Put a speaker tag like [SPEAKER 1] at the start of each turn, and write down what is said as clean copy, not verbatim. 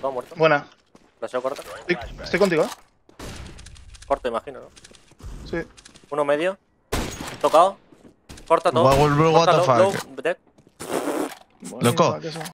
[SPEAKER 1] Todo muerto.
[SPEAKER 2] Buena.
[SPEAKER 1] Flasheo corta.
[SPEAKER 2] Estoy contigo, ¿eh?
[SPEAKER 1] Corto, imagino, ¿no?
[SPEAKER 2] Sí.
[SPEAKER 1] Uno medio. Tocado. Corta todo.
[SPEAKER 3] What the
[SPEAKER 1] Corta,
[SPEAKER 3] fuck?
[SPEAKER 1] low, dead.
[SPEAKER 2] Buenísima,
[SPEAKER 3] Loco.
[SPEAKER 2] que eso.